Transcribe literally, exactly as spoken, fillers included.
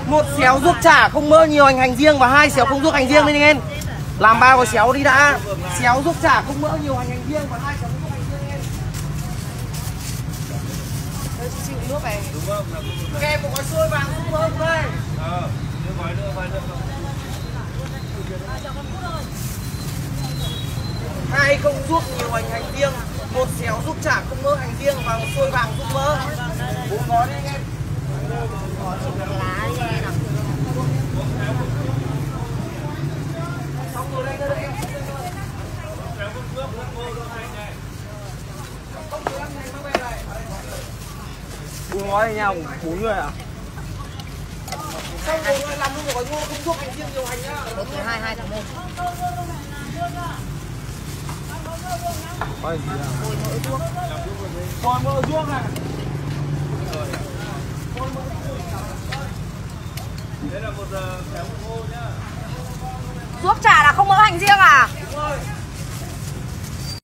Một xéo ruốc chả không mỡ nhiều hành hành riêng và hai xéo không ruốc hành riêng lên anh em. Làm ba cái xéo đi đã. Xéo ruốc chả không mỡ nhiều hành hành riêng và hai xéo không ruốc hành riêng em. Đây chị xin nước này. Kèm một gói xôi vàng ruốc mỡ đây. Ờ, đưa gói nữa, gói nữa. Hai không ruốc nhiều hành hành riêng, một xéo ruốc chả không mỡ hành riêng và một xôi vàng ruốc mỡ. Bốn gói đi anh em. Bốn gói này nhau bốn người à? Xong rồi làm luôn một gói ngô không ruốc hành riêng nhiều hành nhá. Một người hai hai thằng một. Rồi mỡ ruốc. Rồi mỡ ruốc này. Đây là một xéo ngô nhá. Ruốc chả là không mỡ hành riêng à?